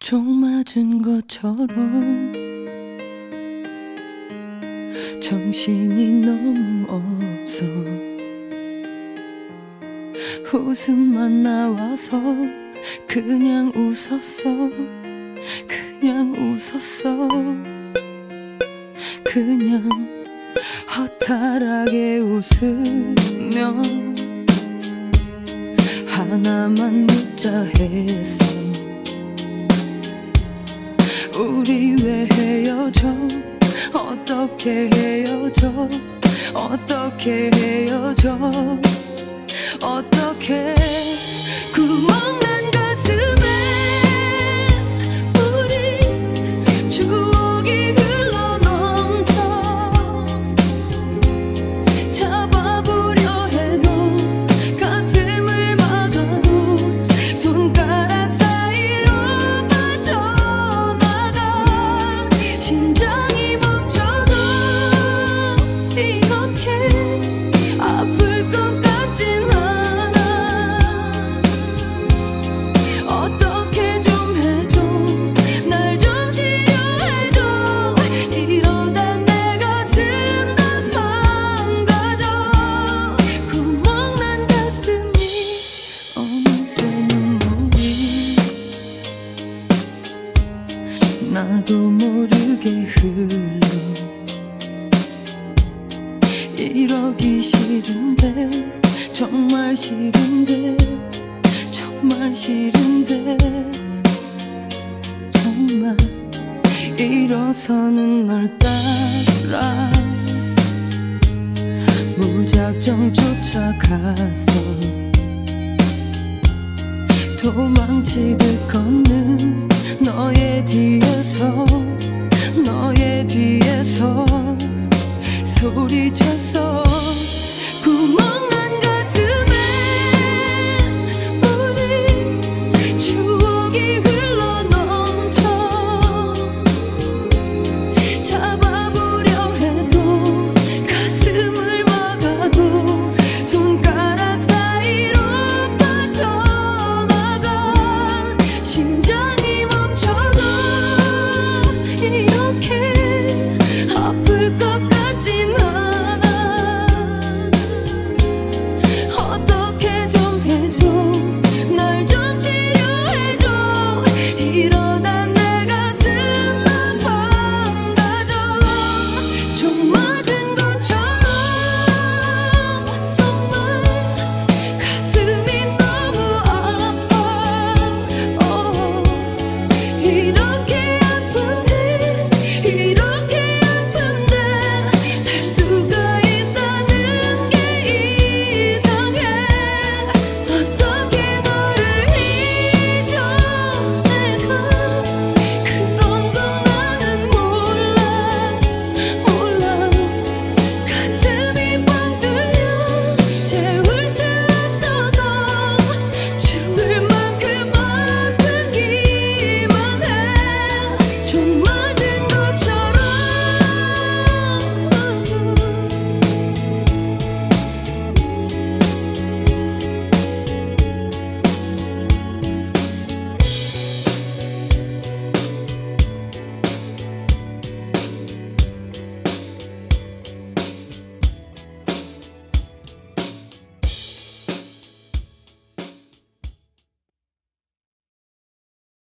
총 맞은 것처럼 정신이 너무 없어. 웃음만 나와서 그냥 웃었어. 그냥 웃었어. 그냥 허탈하게 웃으며 하나만 묻자 했어. 우리 왜 헤어져? 어떻게 헤어져? 어떻게 헤어져? 어떻게 구멍난 가슴에 우리 추억이 흘러넘쳐. 잡아보려 해도 가슴을 막아도 손가락 사이로 빠져나가. 심장이 멈춰도 이렇게 아플 것 같진 않아. 어떻게 좀 해줘. 날 좀 치료해줘. 이러다 내 가슴 다 망가져. 구멍난 가슴이 어느새 눈물이 나도 모르게 흘러. 이러기 싫은데 정말 싫은데 정말 싫은데 정말 일어서는 널 따라 무작정 쫓아갔어. 도망치듯 걷는 너의 뒤에서